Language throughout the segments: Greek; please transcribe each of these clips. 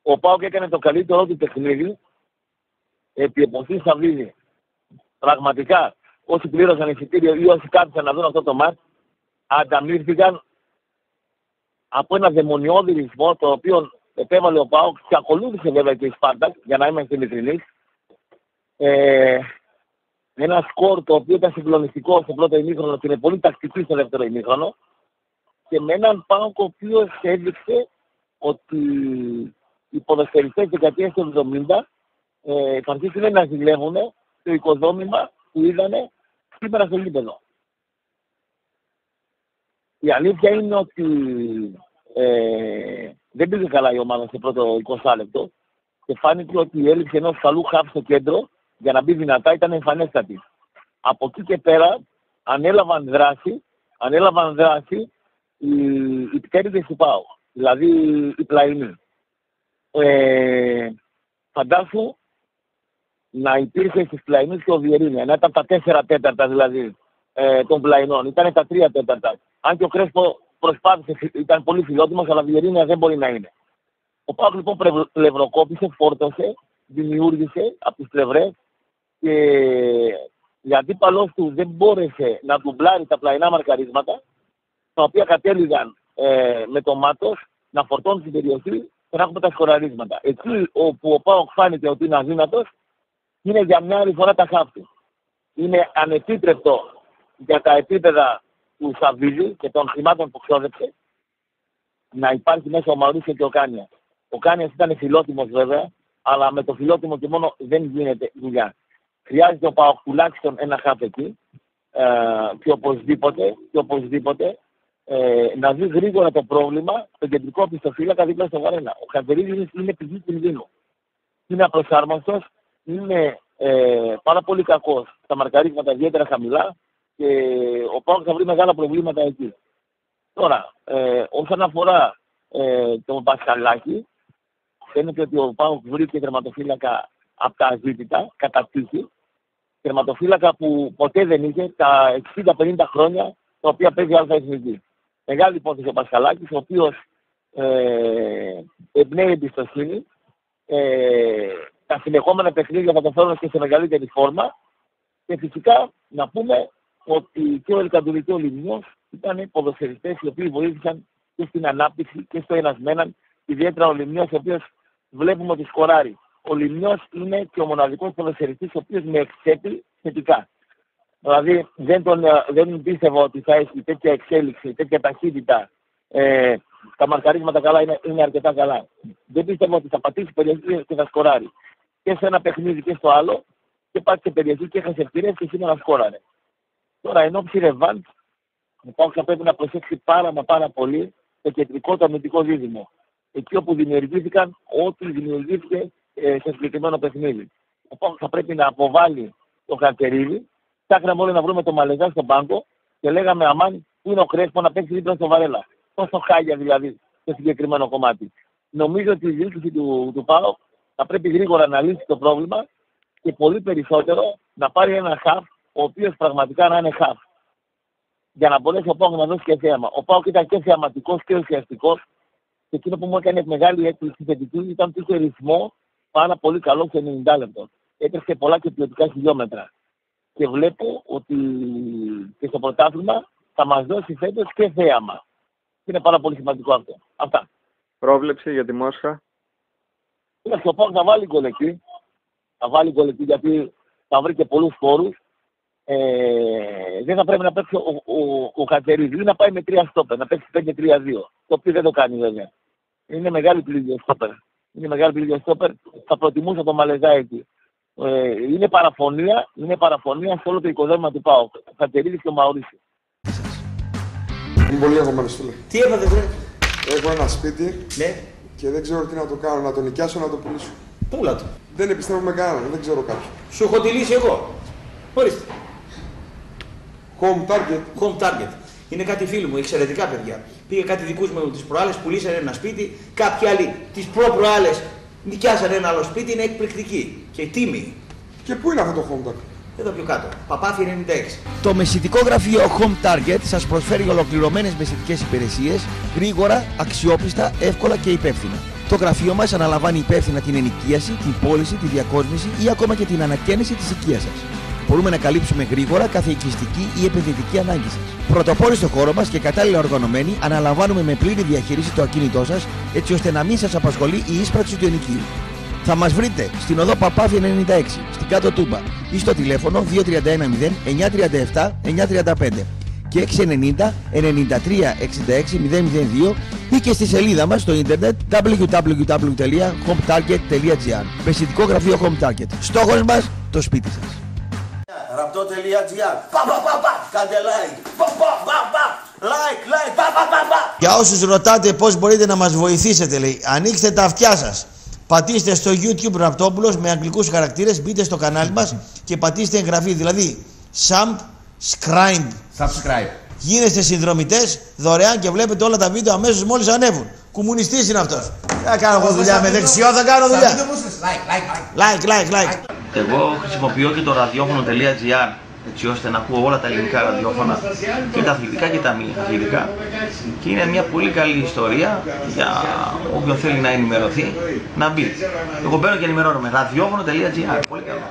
Ο ΠΑΟΚ έκανε το καλύτερό του παιχνίδι επί εποχής Σαββίδη. Πραγματικά, όσοι πλήρωσαν εισιτήριο ή όσοι κάθισαν να δουν αυτό το μάτς, ανταμείφθηκαν από ένα δαιμονιώδη ρυθμό, το οποίο επέβαλε ο ΠΑΟΚ και ακολούθησε βέβαια και η Σπάρτακ, για να είμαστε ειλικρινείς. Ένα σκορ το οποίο ήταν συγκλονιστικό στο πρώτο ημίχρονο και είναι πολύ τακτική στο δεύτερο ημίχρονο, και με έναν ΠΑΟΚ ο οποίος έδειξε ότι οι ποδοσφαιριστές της δεκαετίας του 70 θα αρχίσουν να ζηλεύουν το οικοδόμημα που είδανε σήμερα στο γήπεδο. Η αλήθεια είναι ότι δεν πήγε καλά η ομάδα στο πρώτο 20 λεπτό και φάνηκε ότι η έλλειψη ενός καλού χαφ στο κέντρο για να μπει δυνατά ήταν εμφανέστατη. Από εκεί και πέρα ανέλαβαν δράση οι πτέρυγες του ΠΑΟΚ, δηλαδή οι πλαϊνοί. Φαντάσου να υπήρχε στις πλαϊνούς και ο Βιερίνια, να ήταν τα 4 τέταρτα δηλαδή των πλαϊνών, ήταν τα 3 τέταρτα. Αν και ο Κρέσπο προσπάθησε, ήταν πολύ φιλότιμος, αλλά Βιερίνια δεν μπορεί να είναι. Ο ΠΑΟΚ λοιπόν πλευροκόπησε, φόρτωσε, δημιούργησε από τις πλευρές και η αντίπαλός του δεν μπόρεσε να ντουμπλάρει τα πλαϊνά μαρκαρίσματα, τα οποία κατέληγαν με το μάτος να φορτώνουν την περιοχή και να έχουμε τα σκοραρίσματα. Εκεί όπου ο ΠΑΟΚ φάνηκε ότι είναι αδύνατος, είναι για μια άλλη φορά τα χάφη. Είναι ανεπίτρεπτο για τα επίπεδα του Σαββίδη και των χρημάτων που ξόδεψε να υπάρχει μέσα ο Μαουρίσιο και ο Κάνια. Ο Κάνιας ήταν φιλότιμος βέβαια, αλλά με το φιλότιμο και μόνο δεν γίνεται δουλειά. Χρειάζεται ο ΠΑΟΚ τουλάχιστον ένα χάφ εκεί και οπωσδήποτε να δει γρήγορα το πρόβλημα στο κεντρικό πιστοφύλακα δίπλα στο Βαρένα. Ο Χατζερίδης είναι πηγή κινδύνου. Είναι απροσάρμοστος, είναι πάρα πολύ κακός στα μαρκαρίσματα ιδιαίτερα χαμηλά και ο ΠΑΟΚ θα βρει μεγάλα προβλήματα εκεί. Τώρα, όσον αφορά το Πασχαλάκι, φαίνεται ότι ο ΠΑΟΚ βρήκε τερματοφύλακα από τα αζήτητα, κατά τύχη. Τερματοφύλακα που ποτέ δεν είχε τα 60-50 χρόνια τα οποία παίζει αλφα εθνική. Μεγάλη υπόθεση ο Πασχαλάκης, ο οποίος εμπνέει εμπιστοσύνη. Τα συνεχόμενα παιχνίδια θα το φέρουν και σε μεγαλύτερη φόρμα. Και φυσικά να πούμε ότι και ο Ελκαντουρί και ο Λιμνιός ήταν ποδοσφαιριστές οι οποίοι βοήθησαν και στην ανάπτυξη και στο ενασμέναν. Ιδιαίτερα ο Λιμνιός, ο οποίος βλέπουμε ότι σκοράρει. Ο Λιμνιός είναι και ο μοναδικός ποδοσφαιριστής ο οποίος με εξέπει θετικά. Δηλαδή δεν πίστευα ότι θα έχει τέτοια εξέλιξη, τέτοια ταχύτητα. Τα μαρκαρίσματα καλά είναι αρκετά καλά. Δεν πίστευα ότι θα πατήσει περιοχή και θα σκοράρει. Και σε ένα παιχνίδι και στο άλλο, και πάτησε περιοχή και έχασε ευκαιρίες και σήμερα σκόραρε. Τώρα εν ώψη ρεβάντ, ο ΠΑΟΚ θα πρέπει να προσέξει πάρα πολύ το κεντρικό το αμυντικό δίδυμο. Εκεί όπου δημιουργήθηκαν ό,τι δημιουργήθηκε σε συγκεκριμένο παιχνίδι. Ο ΠΑΟΚ θα πρέπει να αποβάλει το Χατζερίδη. Ψάχναμε όλοι να βρούμε το Μαλεζά στον πάγκο και λέγαμε αμάν που είναι ο Κρέσπο να παίξει δίπλα στο Βαρέλα. Τόσο χάλια δηλαδή στο συγκεκριμένο κομμάτι. Νομίζω ότι η διοίκηση του ΠΑΟΚ θα πρέπει γρήγορα να λύσει το πρόβλημα και πολύ περισσότερο να πάρει ένα χαφ ο οποίος πραγματικά να είναι χαφ. Για να μπορέσει ο ΠΑΟΚ να δώσει και θέαμα. Ο ΠΑΟΚ ήταν και θεαματικός και ουσιαστικός και εκείνο που μου έκανε μεγάλη έκπληξη θετική ήταν ότι είχε ρυθμό πάρα πολύ καλό σε 90 λεπτό. Έτρεξε πολλά και ποιοτικά χιλιόμετρα. Και βλέπω ότι και στο πρωτάθλημα θα μας δώσει φέτος και θέαμα. Είναι πάρα πολύ σημαντικό αυτό. Αυτά. Πρόβλεψη για τη Μόσχα. Ο ΠΑΟΚ θα βάλει γκολ εκεί. Θα βάλει γκολ εκεί γιατί θα βρει και πολλούς χώρους. Δεν θα πρέπει να παίξει ο Χατζερίδη ή να πάει με 3 στόπερ, να παίξει 5-3-2. Το οποίο δεν το κάνει βέβαια. Είναι μεγάλη πληγή ο στόπερ. Θα προτιμούσα το Μαλεζά εκεί. Είναι παραφωνία σε όλο το οικοδόμημα του ΠΑΟΚ. Χατζερίδης και ο Μαουρίσιο. Είμαι πολύ αγχωμένος, φίλε. Τι έπαθε, βρε? Έχω ένα σπίτι ναι. Και δεν ξέρω τι να το κάνω, να το νοικιάσω, να το πουλήσω. Πούλα το. Δεν επιστρέφω με κανέναν, δεν ξέρω κάποιον. Σου έχω τη λύση εγώ. Ορίστε. Home Target. Είναι κάτι φίλοι μου, εξαιρετικά παιδιά. Πήγε κάτι δικούς μου τις προάλλες, πουλήσανε ένα σπίτι. Κάποιοι άλλοι τις προ-προάλλες νοικιάσανε ένα άλλο σπίτι, είναι εκπληκτική και τίμη. Και πού είναι αυτό το Home Target? Εδώ πιο κάτω. Παπάθη 96. Το μεσητικό γραφείο Home Target σας προσφέρει ολοκληρωμένες μεσητικές υπηρεσίες, γρήγορα, αξιόπιστα, εύκολα και υπεύθυνα. Το γραφείο μας αναλαμβάνει υπεύθυνα την ενοικίαση, την πώληση, τη διακόσμηση ή ακόμα και την ανακαίνιση της οικίας σας. Μπορούμε να καλύψουμε γρήγορα κάθε οικιστική ή επενδυτική ανάγκη σας. Πρωτοπόροι στο χώρο μας και κατάλληλα οργανωμένοι, αναλαμβάνουμε με πλήρη διαχείριση το ακίνητό σας, έτσι ώστε να μην σας απασχολεί η ίσπραξη του ενοικίου. Θα μας βρείτε στην οδό Παπάφη 96, στην Κάτω Τούμπα ή στο τηλέφωνο 2310 937 935 και 690 93 66 002 ή και στη σελίδα μας στο ίντερνετ www.hometarget.gr. Μεσητικό γραφείο Home Target. Στόχος μας, το σπίτι σας. Ραπτό.gr. Κάντε like. Like. Για όσους ρωτάτε πώς μπορείτε να μας βοηθήσετε, λέει, ανοίξτε τα αυτιά σας. Πατήστε στο YouTube Ραπτόπουλος με αγγλικούς χαρακτήρες, μπείτε στο κανάλι μας και πατήστε εγγραφή, δηλαδή subscribe. Γίνεστε συνδρομητές δωρεάν και βλέπετε όλα τα βίντεο αμέσως μόλις ανέβουν. Κομμουνιστής είναι αυτός. Θα κάνω εγώ δουλειά με δεξιό, θα κάνω δουλειά. Like. Εγώ χρησιμοποιώ και το ραδιόφωνο.gr έτσι ώστε να ακούω όλα τα ελληνικά ραδιόφωνα και τα αθλητικά και τα μη αθλητικά και είναι μια πολύ καλή ιστορία για όποιον θέλει να ενημερωθεί να μπει. Εγώ μπαίνω και ενημερώνομαι. ραδιόφωνο.gr. Πολύ καλό.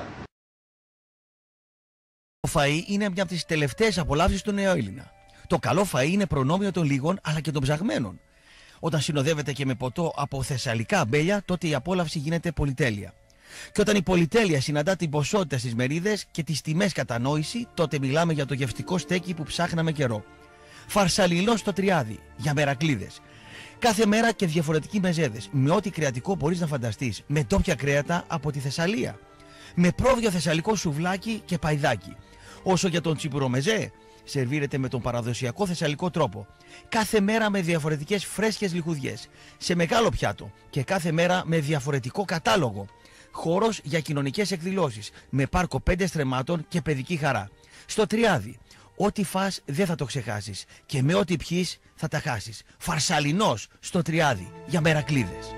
Το φαΐ είναι μια από τις τελευταίες απολαύσεις του νέου Έλληνα. Το καλό φαΐ είναι προνόμιο των λίγων αλλά και των ψαγμένων. Όταν συνοδεύεται και με ποτό από θεσσαλικά αμπέλια, τότε η απόλαυση γίνεται πολυτέλεια. Και όταν η πολυτέλεια συναντά την ποσότητα στις μερίδες και τις τιμές κατανόηση, τότε μιλάμε για το γευστικό στέκι που ψάχναμε καιρό. Φαρσαλινό στο Τριάδι, για μερακλίδες. Κάθε μέρα και διαφορετικοί μεζέδες, με ό,τι κρεατικό μπορείς να φανταστείς, με ντόπια κρέατα από τη Θεσσαλία. Με πρόβιο θεσσαλικό σουβλάκι και παϊδάκι. Όσο για τον τσιπουρομεζέ, σερβίρεται με τον παραδοσιακό θεσσαλικό τρόπο. Κάθε μέρα με διαφορετικές φρέσκες λιχουδιές, σε μεγάλο πιάτο και κάθε μέρα με διαφορετικό κατάλογο. Χώρος για κοινωνικές εκδηλώσεις, με πάρκο 5 στρεμμάτων και παιδική χαρά. Στο Τριάδι, ό,τι φας δεν θα το ξεχάσεις και με ό,τι πιείς θα τα χάσεις. Φαρσαλινός στο Τριάδι, για μερακλίδες.